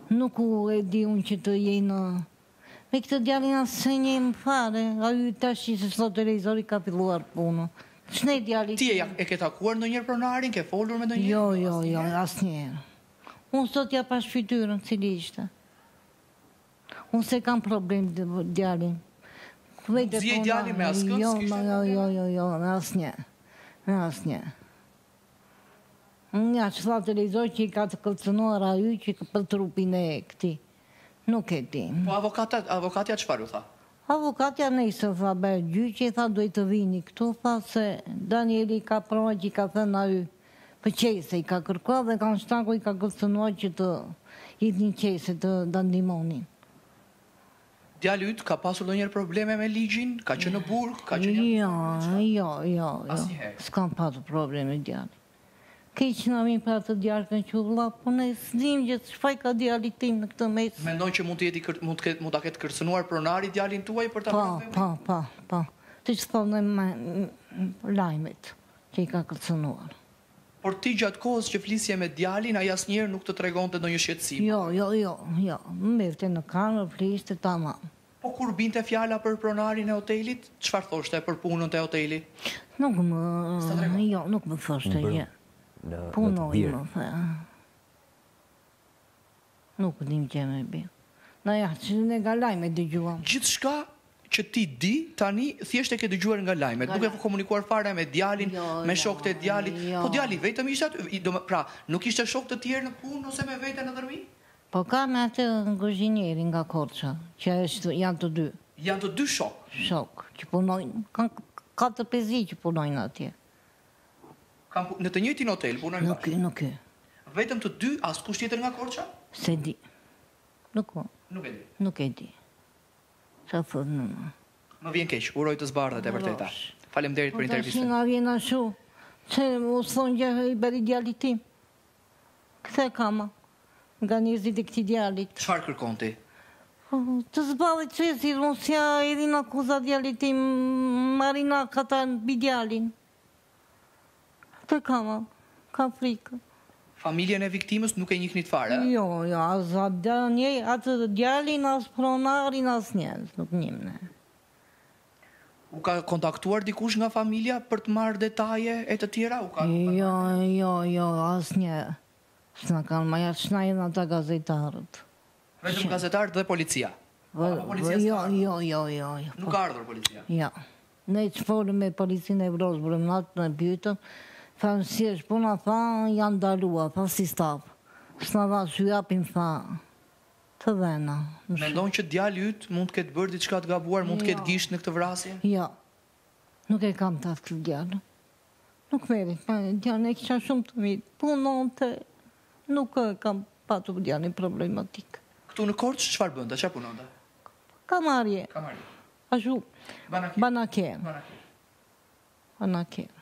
Nuk u e di unë që të jenë... Me këtë djalin asë një më fare, a ju tash që se sot televizori ka filluar punë. Shne djali... Ti e ke takuar ndonjëherë pronarin, ke folur me ndonjëherë? Jo, asë njerë. Unë sot ja pa shfytyrën, cili ishte. Unë se kam problem djalin. Vje djali me askën? Jo, me asë njerë. Me asë njerë. Nga që tha televizor që i ka të këllëcënuar a ju që për trupin e këti. Nuk e ti. Po avokatja qëfar u tha? Avokatja nëjse tha bërë gjyqi, tha dojtë të vini këtu, tha se Danieli ka prova që i ka thënë a ju për qese i ka kërkua dhe kanë shtaku i ka këllëcënuar që të jetë një qese të ndimonin. Djali ytë ka pasur ndonjëherë probleme me ligjin? Ka që në burg? Jo. S'kam patur probleme djali. Keq në amin për atë djarë kanë që vla, po ne s'dim gjithë shfaj ka djali tim në këtë mes. Mendon që mund të ketë kërcënuar pronari djalin tuaj për ta probleme? Pa. Të që thonë me lajmet që i ka kërcënuar. Por ti gjatë kohës që flisje me djalin, a jasë njerë nuk të tregon të ndonjë shqetësim? Jo. Më mërte në kamë, fliste tama. Po kur binte fjala për pronarin e hotelit, çfarë thoshte për punën të hoteli? Nuk më thoshte gjë. Punoj më, nuk dim që me bi. Naja, që në nga lajme dëgjuam. Gjithë shka që ti di, tani, thjesht e ke dëgjuar nga lajmet. Nuk e komunikuar fare me djalin, me shokët e djalit. Po djali vetëm ishte aty? Pra, nuk ishte shokë të tjerë në punë ose me vete në dërmi? Po ka me atë në guzhinjeri nga Korça, që janë të dy. Janë të dy shokë? Shokë, që punojnë, ka të pezi që punojnë atje. Në të njëjtin hotel punojnë bashkë? Nuk e. Vetëm të dy, as kusht tjetër nga Korça? Se di. Nuk e di. Sa thënë në. Më vjen keq, uroj të zbardhet e vërteta. Faleminderit për intervistën. Po tash nga vjen ashtu, që u thonë gjë i bëri djalit tim. Kthe kama, nga njerëzit e këtij djalit. Çfarë kërkon ti? Të zballit qesi, unë s'ja edhin akuza djalit tim, Marina ka ta mbi djalin. Të kama, ka frikë. Familjen e viktimës nuk e njihni fare? Jo, as atë djalin, as pronarin, as njerëz, nuk njim ne. U ka kontaktuar dikush nga familja për të marrë detaje e të tjera? Jo, as një. S'na kanë maja të shnajnë ata gazetarët. Vetëm gazetarët dhe policia? Jo. Nuk ka ardhur policia? Jo. Ne që folëm me policinë e Vrosë, brëmnatë në pyetëm, thanë si është puna, thanë janë dalua, thanë si stafë. S'na dha që japim, thanë të dhena. Mendon që djali yt mund të ketë bërë diçka të gabuar, mund të ketë gisht në këtë vrasje? Jo, nuk e kam të atë djalë. Nuk meri, djallë e kisha shumë të mirë. Punonte, nuk kam patur djallë problematik. Këtu në Korçë çfarë bënte, çfarë punonte? Kamarje. Ashtu, Banake. Banake.